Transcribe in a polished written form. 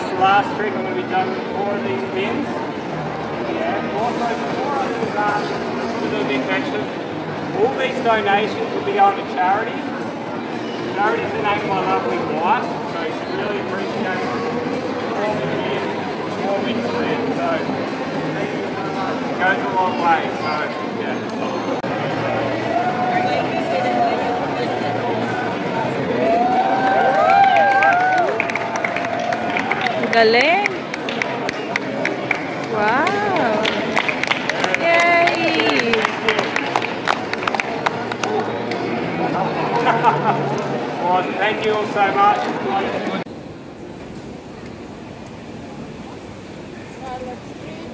that's the last trick. I'm going to be juggling 4 of these pins. Yeah. Also, before I do that, just a little bit mention, all these donations will be going to charity. Charity's the name of my lovely wife, so she really appreciates all the years for me to live. So it goes a long way. So yeah. Galing! Wow! Yay! Well, thank you all so much.